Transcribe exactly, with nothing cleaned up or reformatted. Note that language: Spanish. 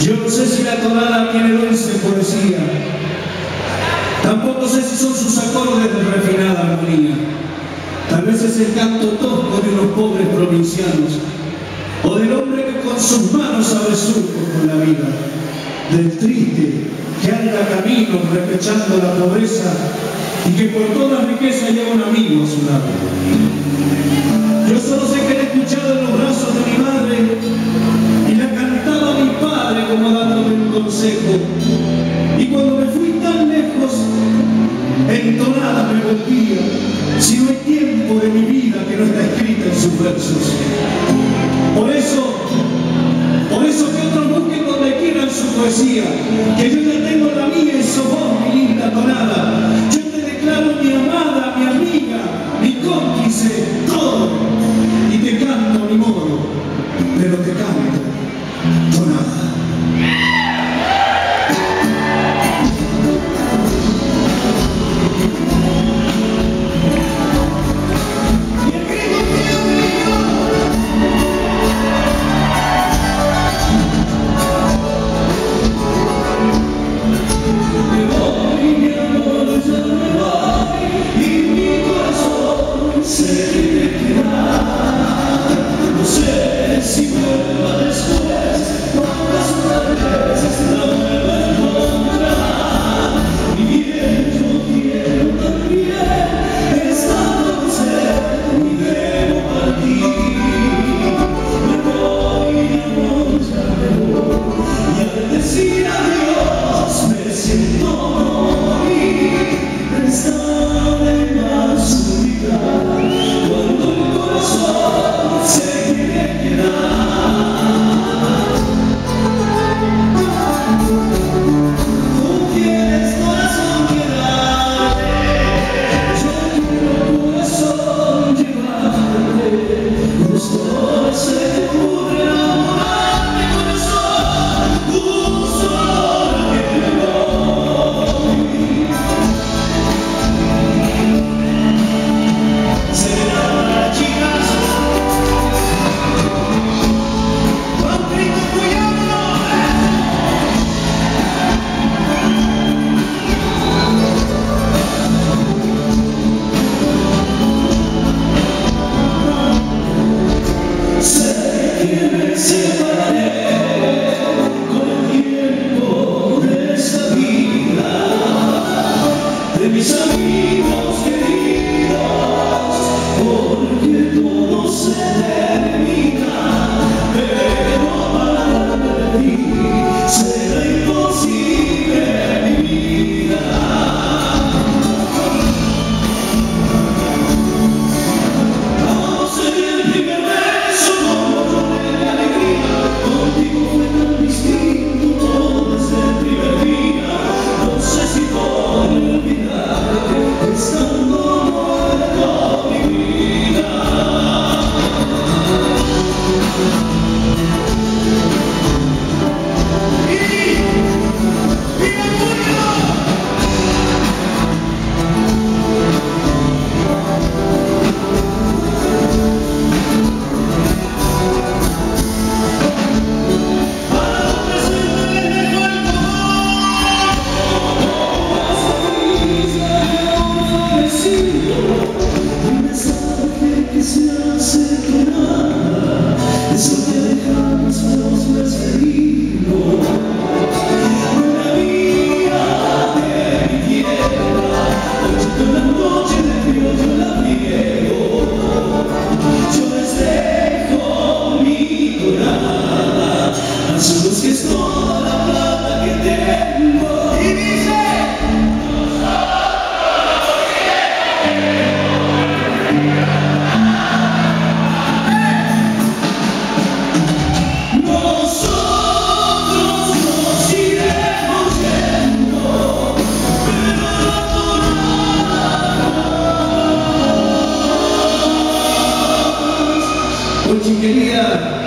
Yo no sé si la tonada tiene dulce poesía, tampoco sé si son sus acordes de refinada armonía. Tal vez es el canto tosco de unos pobres provincianos, o del hombre que con sus manos abre surcos con la vida, del triste que anda camino repechando la pobreza y que por toda riqueza lleva un amigo a su lado. Yo solo sé que la he escuchado en los brazos de mi madre y la cantaba mi padre como dándome un consejo. Y cuando me fui tan lejos, entonada me volvía, si no hay tiempo de mi vida que no está escrita en sus versos. Por eso, por eso que otros busquen donde quieran su poesía, que yo ya tengo la mía y sos vos, mi linda tonada. Yo te declaro mi amada, mi amiga, mi cómplice, todo, y te canto a mi modo, pero te canto tonada. Querida,